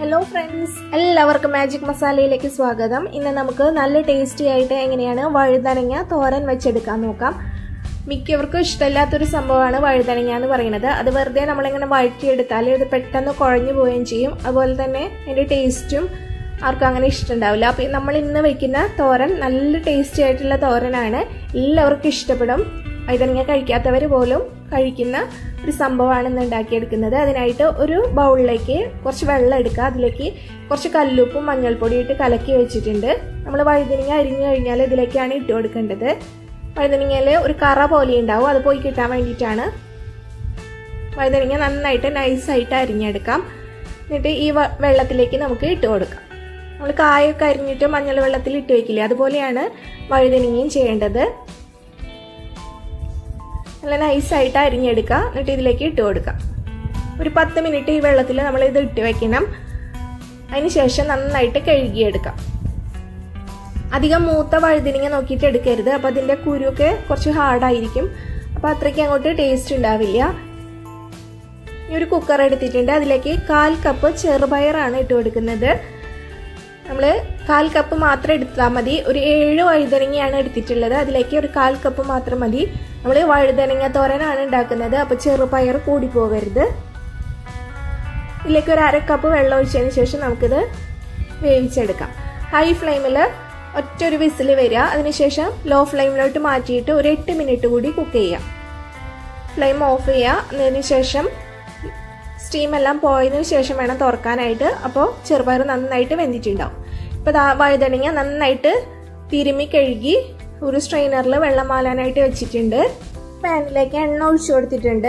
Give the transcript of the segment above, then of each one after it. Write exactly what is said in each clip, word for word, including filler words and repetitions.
Hello friends, എല്ലാവർക്കും magic മസാലയിലേക്ക് സ്വാഗതം. ഇന്ന് നമുക്ക് നല്ല ടേസ്റ്റി ആയിട്ട് എങ്ങനെയാണ് വഴുതനങ്ങ തോരൻ വെച്ചെടുക്കാൻ നോക്കാം. മിക്കവർക്കും ഇഷ്ടമില്ലാത്തൊരു സംഭവമാണ് വഴുതനങ്ങ എന്ന് പറയുന്നത്. അത് വെറുതെ നമ്മളിങ്ങനെ വഴറ്റിയെടുത്താൽ ഇത് പെട്ടെന്ന് കുഴഞ്ഞു പോവുകയും ചെയ്യും. അതുപോലെ തന്നെ അതിൻ്റെ ടേസ്റ്റും ആർക്കും അങ്ങനെ ഇഷ്ടമുണ്ടാവില്ല. അപ്പം നമ്മൾ ഇന്ന് വെക്കുന്ന തോരൻ നല്ല ടേസ്റ്റി ആയിട്ടുള്ള തോരനാണ്, എല്ലാവർക്കും ഇഷ്ടപ്പെടും. വഴുതനങ്ങ കഴിക്കാത്തവർ പോലും കഴിക്കുന്ന ഒരു സംഭവമാണ് ഇന്ന് ഉണ്ടാക്കിയെടുക്കുന്നത്. അതിനായിട്ട് ഒരു ബൗളിലേക്ക് കുറച്ച് വെള്ളം എടുക്കുക. അതിലേക്ക് കുറച്ച് കല്ലുപ്പും മഞ്ഞൾപ്പൊടി ഇട്ട് കലക്കി വെച്ചിട്ടുണ്ട്. നമ്മൾ വഴുതനങ്ങ അരിഞ്ഞു കഴിഞ്ഞാൽ ഇതിലേക്കാണ് ഇട്ട് കൊടുക്കേണ്ടത്. വഴുതനങ്ങയിൽ ഒരു കറ പോലെ ഉണ്ടാവും, അത് പോയി കിട്ടാൻ വേണ്ടിയിട്ടാണ്. വഴുതനങ്ങ നന്നായിട്ട് നൈസായിട്ട് അരിഞ്ഞെടുക്കാം. എന്നിട്ട് ഈ വെള്ളത്തിലേക്ക് നമുക്ക് ഇട്ട് കൊടുക്കാം. നമ്മൾ കായൊക്കെ അരിഞ്ഞിട്ട് മഞ്ഞൾ വെള്ളത്തിൽ ഇട്ട് വയ്ക്കില്ലേ, അതുപോലെയാണ് വഴുതനങ്ങയും ചെയ്യേണ്ടത്. നല്ല നൈസായിട്ട് അരിഞ്ഞെടുക്കുക. എന്നിട്ട് ഇതിലേക്ക് ഇട്ട് കൊടുക്കാം. ഒരു പത്ത് മിനിറ്റ് ഈ വെള്ളത്തിൽ നമ്മൾ ഇത് ഇട്ട് വെക്കണം. അതിന് ശേഷം നന്നായിട്ട് കഴുകിയെടുക്കാം. അധികം മൂത്ത വഴുതനങ്ങ നോക്കിയിട്ട് എടുക്കരുത്, അപ്പം അതിൻ്റെ കുരുവൊക്കെ കുറച്ച് ഹാർഡായിരിക്കും. അപ്പം അത്രയ്ക്ക് അങ്ങോട്ട് ടേസ്റ്റ് ഉണ്ടാവില്ല. ഈ ഒരു കുക്കർ എടുത്തിട്ടുണ്ട്. അതിലേക്ക് കാൽ കപ്പ് ചെറുപയറാണ് ഇട്ട് കൊടുക്കുന്നത്. നമ്മൾ കാൽ കപ്പ് മാത്രം എടുത്താൽ മതി. ഒരു ഏഴ് വഴുതനങ്ങയാണ് എടുത്തിട്ടുള്ളത്. അതിലേക്ക് ഒരു കാൽ കപ്പ് മാത്രം മതി. നമ്മൾ വഴുതനങ്ങ തോരനാണ് ഉണ്ടാക്കുന്നത്, അപ്പോൾ ചെറുപയർ കൂടി പോകരുത്. ഇതിലേക്ക് ഒരു അര കപ്പ് വെള്ളം ഒഴിച്ചതിന് ശേഷം നമുക്കിത് വേവിച്ചെടുക്കാം. ഹൈ ഫ്ലെയിമിൽ ഒറ്റൊരു വിസിൽ വരിക. അതിനുശേഷം ലോ ഫ്ലെയിമിലോട്ട് മാറ്റിയിട്ട് ഒരു എട്ട് മിനിറ്റ് കൂടി കുക്ക് ചെയ്യാം. ഫ്ലെയിം ഓഫ് ചെയ്യുക. അതിന് ശേഷം സ്റ്റീം എല്ലാം പോയതിനു ശേഷം വേണം തുറക്കാനായിട്ട്. അപ്പോൾ ചെറുപയർ നന്നായിട്ട് വെന്തിട്ടുണ്ടാവും. ഇപ്പോൾ വഴുതനങ്ങ നന്നായിട്ട് തിരുമ്മി കഴുകി ഒരു സ്ട്രെയിനറിൽ വെള്ളം മാലാനായിട്ട് വെച്ചിട്ടുണ്ട്. പാനിലേക്ക് എണ്ണ ഒഴിച്ചു കൊടുത്തിട്ടുണ്ട്.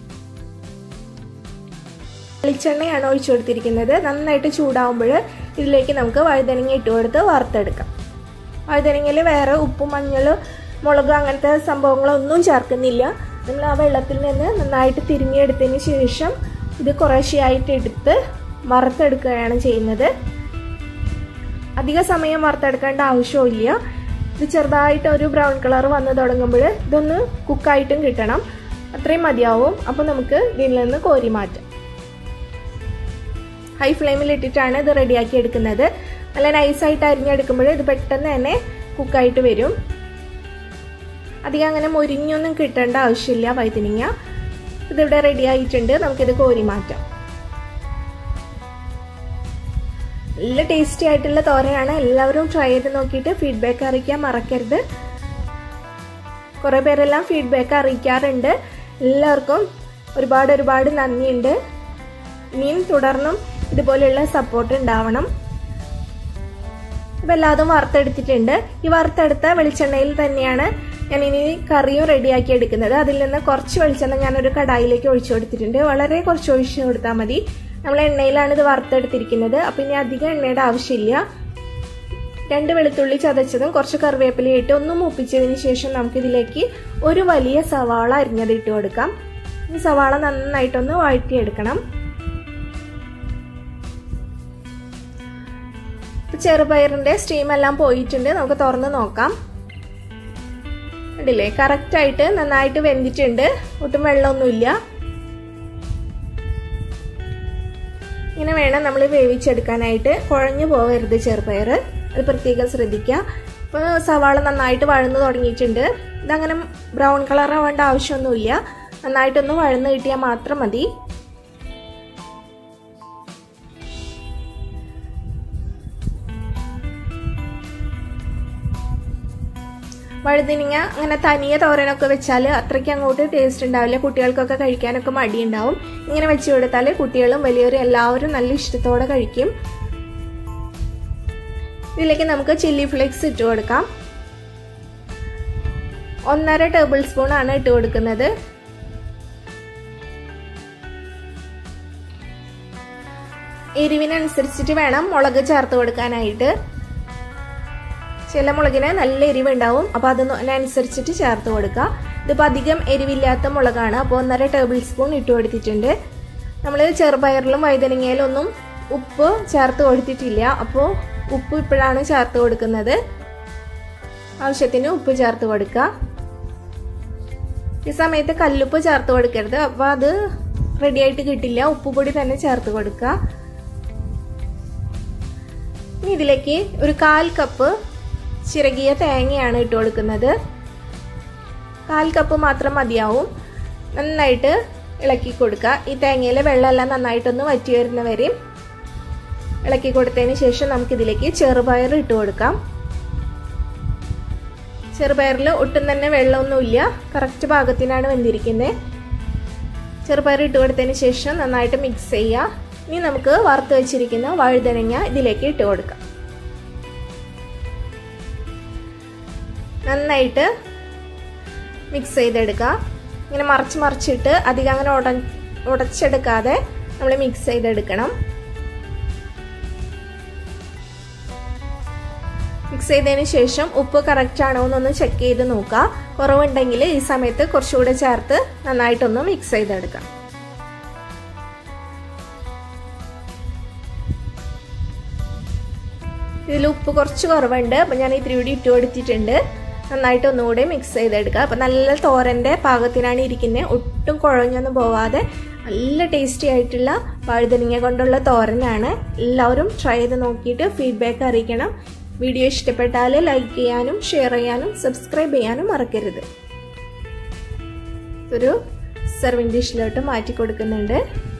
വെളിച്ചെണ്ണയാണ് ഒഴിച്ചു കൊടുത്തിരിക്കുന്നത്. നന്നായിട്ട് ചൂടാവുമ്പോൾ ഇതിലേക്ക് നമുക്ക് വഴുതനങ്ങ ഇട്ട് കൊടുത്ത് വറുത്തെടുക്കാം. വഴുതനങ്ങയിൽ വേറെ ഉപ്പും മഞ്ഞളും മുളക് അങ്ങനത്തെ സംഭവങ്ങളൊന്നും ചേർക്കുന്നില്ല. നമ്മൾ ആ വെള്ളത്തിൽ നിന്ന് നന്നായിട്ട് തിരുമ്മിയെടുത്തതിന് ശേഷം ഇത് കുറേശ്ശെയായിട്ട് എടുത്ത് വറുത്തെടുക്കുകയാണ് ചെയ്യുന്നത്. അധിക സമയം വറുത്തെടുക്കേണ്ട ആവശ്യമില്ല. ഇത് ചെറുതായിട്ട് ഒരു ബ്രൗൺ കളർ വന്ന് തുടങ്ങുമ്പോൾ ഇതൊന്ന് കുക്കായിട്ടും കിട്ടണം. അത്രയും മതിയാവും. അപ്പോൾ നമുക്ക് ഇതിൽ നിന്ന് കോരി മാറ്റാം. ഹൈ ഫ്ലെയിമിൽ ഇട്ടിട്ടാണ് ഇത് റെഡിയാക്കി എടുക്കുന്നത്. നല്ല നൈസായിട്ട് അരിഞ്ഞെടുക്കുമ്പോൾ ഇത് പെട്ടെന്ന് തന്നെ കുക്കായിട്ട് വരും. അധികം അങ്ങനെ മുരിഞ്ഞൊന്നും കിട്ടേണ്ട ആവശ്യമില്ല വഴുതനങ്ങ. ഇതിവിടെ റെഡി ആയിട്ടുണ്ട്. നമുക്കിത് കോരി മാറ്റാം. നല്ല ടേസ്റ്റി ആയിട്ടുള്ള തോരനാണ്. എല്ലാവരും ട്രൈ ചെയ്ത് നോക്കിയിട്ട് ഫീഡ്ബാക്ക് അറിയിക്കാൻ മറക്കരുത്. കുറേ പേരെല്ലാം ഫീഡ്ബാക്ക് അറിയിക്കാറുണ്ട്. എല്ലാവർക്കും ഒരുപാട് ഒരുപാട് നന്ദിയുണ്ട്. ഇനിയും തുടർന്നും ഇതുപോലെയുള്ള സപ്പോർട്ട് ഉണ്ടാവണം. ഇപ്പം എല്ലാതും വറുത്തെടുത്തിട്ടുണ്ട്. ഈ വറുത്തെടുത്ത വെളിച്ചെണ്ണയിൽ തന്നെയാണ് ഞാൻ ഇനി കറിയും റെഡിയാക്കി എടുക്കുന്നത്. അതിൽ നിന്ന് കുറച്ച് വെളിച്ചെണ്ണ ഞാനൊരു കടായിലേക്ക് ഒഴിച്ചു കൊടുത്തിട്ടുണ്ട്. വളരെ കുറച്ച് ഒഴിച്ചു കൊടുത്താൽ മതി. നമ്മൾ എണ്ണയിലാണ് ഇത് വറുത്തെടുത്തിരിക്കുന്നത്. അപ്പം ഇനി അധികം എണ്ണയുടെ ആവശ്യമില്ല. രണ്ട് വെളുത്തുള്ളി ചതച്ചതും കുറച്ച് കറിവേപ്പിലയിട്ട് ഒന്ന് മൂപ്പിച്ചതിന് ശേഷം നമുക്കിതിലേക്ക് ഒരു വലിയ സവാള അരിഞ്ഞത് ഇട്ട് കൊടുക്കാം. ഈ സവാള നന്നായിട്ടൊന്ന് വഴറ്റിയെടുക്കണം. ചെറുപയറിന്റെ സ്റ്റീം എല്ലാം പോയിട്ടുണ്ട്. നമുക്ക് തുറന്ന് നോക്കാം. കണ്ടില്ലേ, കറക്റ്റായിട്ട് നന്നായിട്ട് വെന്തിട്ടുണ്ട്. ഒട്ടും വെള്ളമൊന്നുമില്ല. ഇങ്ങനെ വേണം നമ്മൾ വേവിച്ചെടുക്കാനായിട്ട്. കുഴഞ്ഞു പോകരുത് ചെറുപയർ, അത് പ്രത്യേകം ശ്രദ്ധിക്കുക. ഇപ്പോൾ സവാള നന്നായിട്ട് വഴന്ന് തുടങ്ങിയിട്ടുണ്ട്. ഇതങ്ങനെ ബ്രൗൺ കളർ ആവേണ്ട ആവശ്യമൊന്നുമില്ല. നന്നായിട്ടൊന്ന് വഴന്ന് കിട്ടിയാൽ മാത്രം മതി. വഴുതനങ്ങ അങ്ങനെ തനിയെ തോരനൊക്കെ വെച്ചാൽ അത്രയ്ക്ക് അങ്ങോട്ട് ടേസ്റ്റ് ഉണ്ടാവില്ല. കുട്ടികൾക്കൊക്കെ കഴിക്കാനൊക്കെ മടിയുണ്ടാവും. ഇങ്ങനെ വെച്ച് കൊടുത്താൽ കുട്ടികളും വലിയവരും എല്ലാവരും നല്ല ഇഷ്ടത്തോടെ കഴിക്കും. ഇതിലേക്ക് നമുക്ക് ചില്ലി ഫ്ലേക്സ് ഇട്ട് കൊടുക്കാം. ഒന്നര ടേബിൾ സ്പൂൺ ആണ് ഇട്ട് കൊടുക്കുന്നത്. എരിവിനനുസരിച്ചിട്ട് വേണം മുളക് ചേർത്ത് കൊടുക്കാനായിട്ട്. ചില മുളകിന് നല്ല എരിവുണ്ടാവും, അപ്പോൾ അതിനനുസരിച്ചിട്ട് ചേർത്ത് കൊടുക്കുക. ഇതിപ്പോൾ അധികം എരിവില്ലാത്ത മുളകാണ്, അപ്പോൾ ഒന്നര ടേബിൾ സ്പൂൺ ഇട്ട് കൊടുത്തിട്ടുണ്ട്. നമ്മൾ ചെറുപയറിലും വഴുതനങ്ങയിലും ഒന്നും ഉപ്പ് ചേർത്ത് കൊടുത്തിട്ടില്ല, അപ്പോൾ ഉപ്പ് ഇപ്പോഴാണ് ചേർത്ത് കൊടുക്കുന്നത്. ആവശ്യത്തിന് ഉപ്പ് ചേർത്ത് കൊടുക്കുക. ഈ സമയത്ത് കല്ലുപ്പ് ചേർത്ത് കൊടുക്കരുത്, അപ്പോൾ അത് റെഡിയായിട്ട് കിട്ടില്ല. ഉപ്പുപൊടി തന്നെ ചേർത്ത് കൊടുക്കുക. ഇതിലേക്ക് ഒരു കാൽ കപ്പ് ചിരകിയ തേങ്ങയാണ് ഇട്ട് കൊടുക്കുന്നത്. കാൽ കപ്പ് മാത്രം മതിയാവും. നന്നായിട്ട് ഇളക്കി കൊടുക്കുക. ഈ തേങ്ങയിലെ വെള്ളമെല്ലാം നന്നായിട്ടൊന്ന് വറ്റി വരുന്നവരെയും ഇളക്കി കൊടുത്തതിന് ശേഷം നമുക്കിതിലേക്ക് ചെറുപയർ ഇട്ട് കൊടുക്കാം. ചെറുപയറിൽ ഒട്ടും തന്നെ വെള്ളമൊന്നുമില്ല, കറക്റ്റ് പാകത്തിനാണ് വെന്തിരിക്കുന്നത്. ചെറുപയർ ഇട്ട് കൊടുത്തതിന് ശേഷം നന്നായിട്ട് മിക്സ് ചെയ്യുക. ഇനി നമുക്ക് വറുത്ത് വെച്ചിരിക്കുന്ന വഴുതനങ്ങ ഇതിലേക്ക് ഇട്ട് കൊടുക്കാം. നന്നായിട്ട് മിക്സ് ചെയ്തെടുക്കുക. ഇങ്ങനെ മറിച്ച് മറിച്ചിട്ട് അധികം അങ്ങനെ ഉട ഉടച്ചെടുക്കാതെ നമ്മൾ മിക്സ് ചെയ്തെടുക്കണം. മിക്സ് ചെയ്തതിന് ശേഷം ഉപ്പ് കറക്റ്റ് ആണോ എന്നൊന്ന് ചെക്ക് ചെയ്ത് നോക്കുക. കുറവുണ്ടെങ്കിൽ ഈ സമയത്ത് കുറച്ചുകൂടെ ചേർത്ത് നന്നായിട്ടൊന്ന് മിക്സ് ചെയ്തെടുക്കാം. ഇതിൽ ഉപ്പ് കുറച്ച് കുറവുണ്ട്, അപ്പം ഞാൻ ഇത്തിരി കൂടി ഇട്ട് കൊടുത്തിട്ടുണ്ട്. നന്നായിട്ട് ഒന്നുകൂടി മിക്സ് ചെയ്തെടുക്കുക. അപ്പം നല്ല തോരൻ്റെ പാകത്തിനാണ് ഇരിക്കുന്നത്. ഒട്ടും കുഴഞ്ഞൊന്നും പോവാതെ നല്ല ടേസ്റ്റി ആയിട്ടുള്ള വഴുതനങ്ങ കൊണ്ടുള്ള തോരനാണ്. എല്ലാവരും ട്രൈ ചെയ്ത് നോക്കിയിട്ട് ഫീഡ്ബാക്ക് അറിയിക്കണം. വീഡിയോ ഇഷ്ടപ്പെട്ടാൽ ലൈക്ക് ചെയ്യാനും ഷെയർ ചെയ്യാനും സബ്സ്ക്രൈബ് ചെയ്യാനും മറക്കരുത്. ഒരു സെർവിങ് ഡിഷിലോട്ട് മാറ്റി കൊടുക്കുന്നുണ്ട്.